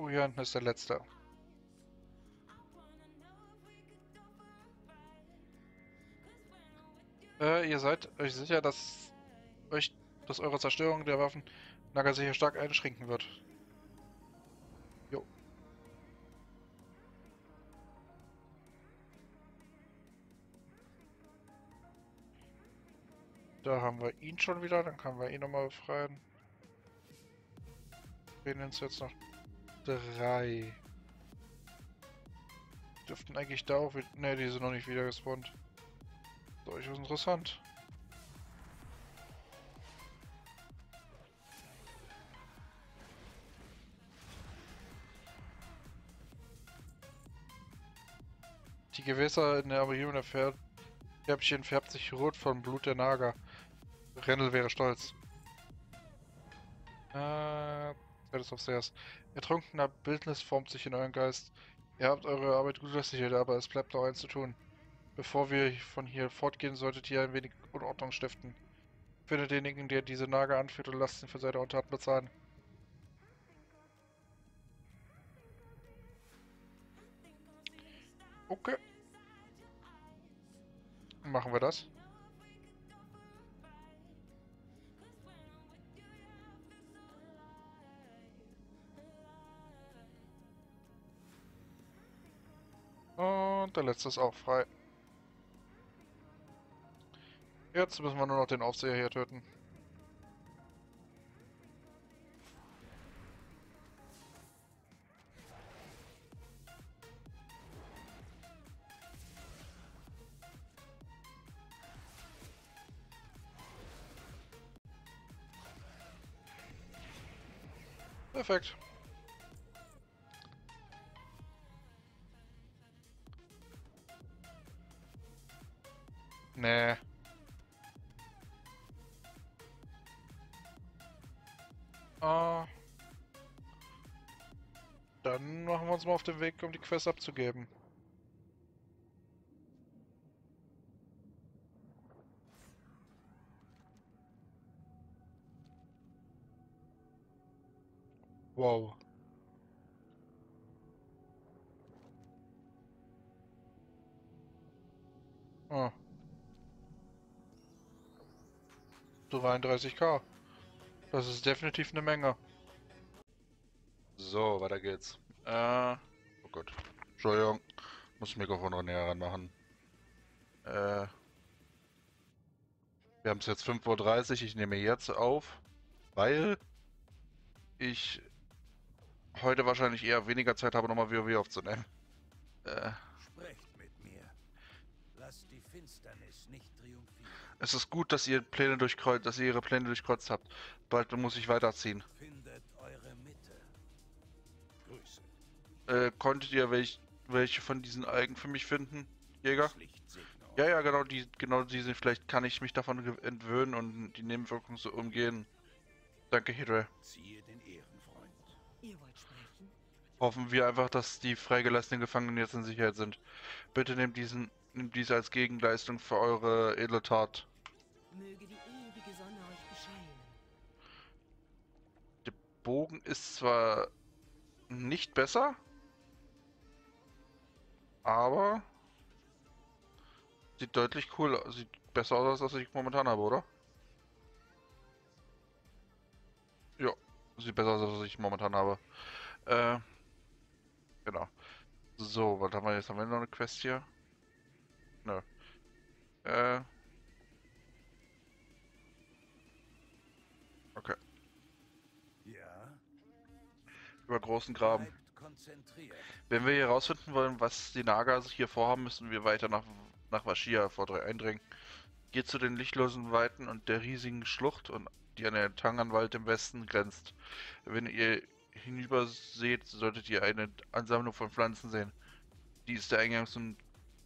Oh, hier hinten ist der letzte. Ihr seid euch sicher, dass eure Zerstörung der Waffen Naga sicher stark einschränken wird. Jo, da haben wir ihn schon wieder, dann können wir ihn nochmal befreien. Fehlen uns jetzt noch 3. Dürften eigentlich da auch wieder... Ne, die sind noch nicht wieder gespawnt. Durchaus interessant. Die Gewässer in der Abrium der Färbchen färbt sich rot vom Blut der Naga. Rendel wäre stolz. Titus of Stairs. Ertrunkener Bildnis formt sich in euren Geist. Ihr habt eure Arbeit gut gesichert, aber es bleibt noch eins zu tun. Bevor wir von hier fortgehen, solltet ihr ein wenig Unordnung stiften. Findet denjenigen, der diese Naga anführt und lasst ihn für seine Untaten bezahlen. Okay, machen wir das. Und der letzte ist auch frei. Jetzt müssen wir nur noch den Aufseher hier töten. Perfekt. Nee. Ah, dann machen wir uns mal auf den Weg, um die Quest abzugeben. Wow. Ah, 33k. Das ist definitiv eine Menge. So, weiter geht's. Oh Gott. Entschuldigung. Muss das Mikrofon noch näher ranmachen. Wir haben es jetzt 5:30 Uhr. Ich nehme jetzt auf, weil ich heute wahrscheinlich eher weniger Zeit habe, nochmal WoW aufzunehmen. Äh, Sprecht mit mir. Lasst die Finsternis nicht triumphieren. Es ist gut, dass ihr dass ihr ihre Pläne durchkreuzt habt. Bald muss ich weiterziehen. Findet eure Mitte. Grüße. Konntet ihr welche von diesen Algen für mich finden, Jäger? Lichtsignal. Ja, ja, genau diese. Vielleicht kann ich mich davon entwöhnen und die Nebenwirkungen so umgehen. Danke, Hydra. Ziehe den Ehrenfreund. Ihr wollt sprechen? Hoffen wir einfach, dass die freigelassenen Gefangenen jetzt in Sicherheit sind. Bitte nehmt diese als Gegenleistung für eure edle Tat. Möge die ewige Sonne euch bescheinen. Der Bogen ist zwar nicht besser, aber sieht deutlich sieht besser aus, als was ich momentan habe, oder? Ja, sieht besser aus, als was ich momentan habe. Äh, genau. So, was haben wir jetzt? Haben wir noch eine Quest hier? Nö. Äh, okay. Ja? Über großen Graben. Bleibt konzentriert. Wenn wir hier rausfinden wollen, was die Naga hier vorhaben, müssen wir weiter nach Vashia eindringen. Geht zu den lichtlosen Weiten und der riesigen Schlucht, die an den Tanganwald im Westen grenzt. Wenn ihr hinüber seht, solltet ihr eine Ansammlung von Pflanzen sehen. Die ist der Eingang zum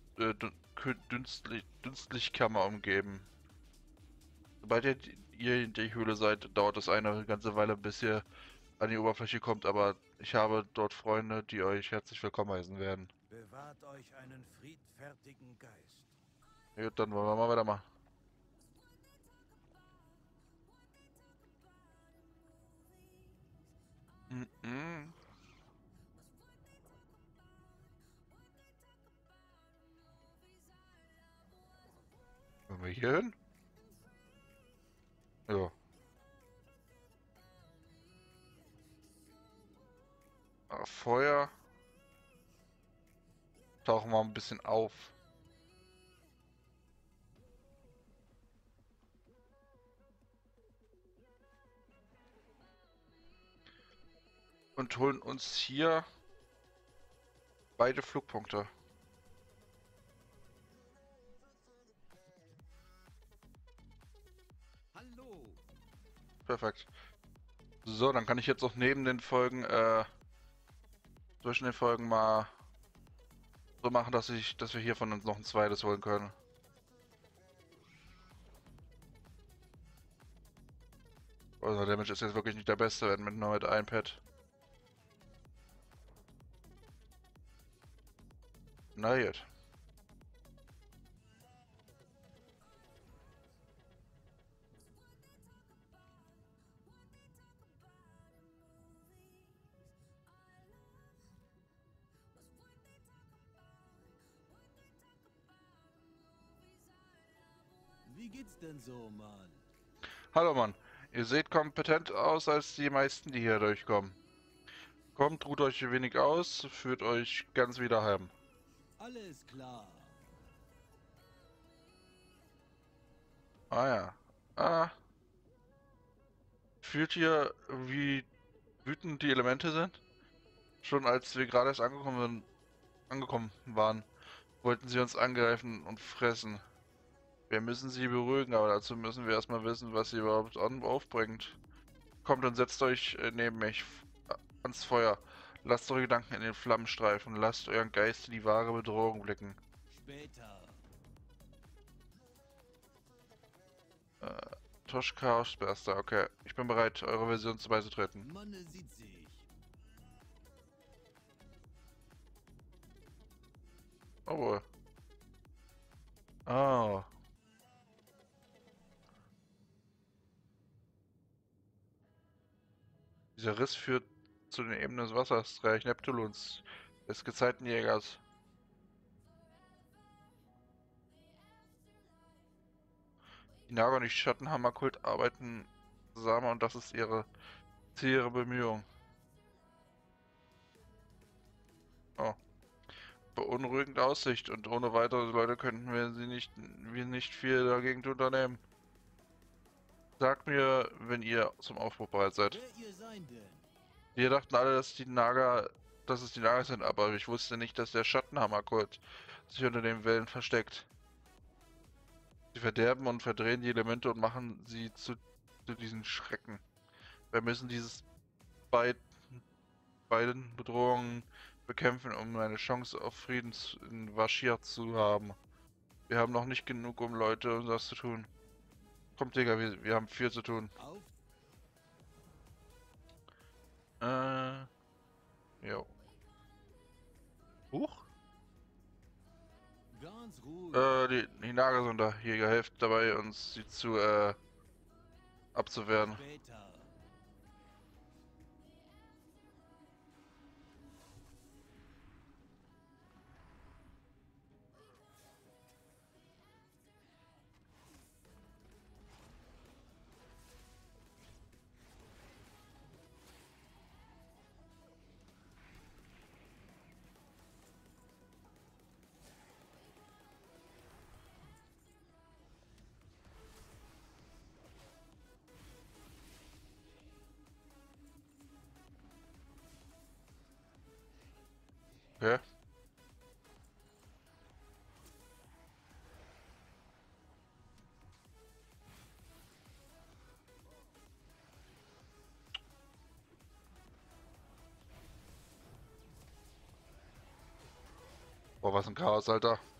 Dünstlichkammer umgeben. Sobald ihr in der Höhle seid, dauert es eine ganze Weile, bis ihr an die Oberfläche kommt, aber ich habe dort Freunde, die euch herzlich willkommen heißen werden. Bewahrt euch einen friedfertigen Geist. Gut, dann wollen wir mal weitermachen. Mhm. wir hier hin? Ja. Feuer. Tauchen wir ein bisschen auf. Und holen uns hier beide Flugpunkte. Hallo. Perfekt. So, dann kann ich jetzt auch neben den Folgen, zwischen den Folgen mal so machen, dass wir hier von uns noch ein zweites holen können. Also der Damage ist jetzt wirklich nicht der beste, wenn mit nur mit einem Pad. Na gut. Wie geht's denn so, Mann? Hallo Mann, ihr seht kompetent aus als die meisten, die hier durchkommen. Kommt, ruht euch ein wenig aus, führt euch ganz wieder heim. Alles klar. Ah ja. Ah. Fühlt ihr, wie wütend die Elemente sind? Schon als wir gerade erst angekommen waren, wollten sie uns angreifen und fressen. Wir müssen sie beruhigen, aber dazu müssen wir erstmal wissen, was sie überhaupt aufbringt. Kommt und setzt euch neben mich ans Feuer. Lasst eure Gedanken in den Flammen streifen. Lasst euren Geist in die wahre Bedrohung blicken. Später. Tosh Chaos Berster, okay. Ich bin bereit, eure Version beizutreten. Manne sieht sich. Oh wohl. Oh. Dieser Riss führt zu den Ebenen des Wassers, Reich Neptuns, des Gezeitenjägers. Die Naga und die Schattenhammerkult arbeiten zusammen und das ist ihre Bemühung. Oh. Beunruhigende Aussicht und ohne weitere Leute könnten wir nicht viel dagegen unternehmen. Sagt mir, wenn ihr zum Aufbruch bereit seid. Wer ihr sein denn? Wir dachten alle, dass es die Naga sind, aber ich wusste nicht, dass der Schattenhammerkult sich unter den Wellen versteckt. Sie verderben und verdrehen die Elemente und machen sie zu diesen Schrecken. Wir müssen beid, beiden Bedrohungen bekämpfen, um eine Chance auf Frieden in Vashj'ir zu haben. Wir haben noch nicht genug, um das zu tun. Kommt, Digga, wir haben viel zu tun. Auf. Jo. Huch? Ganz ruhig. Die Nagersonderjäger hilft dabei, uns sie abzuwehren. Später. Okay. Boah, was ein Chaos, Alter.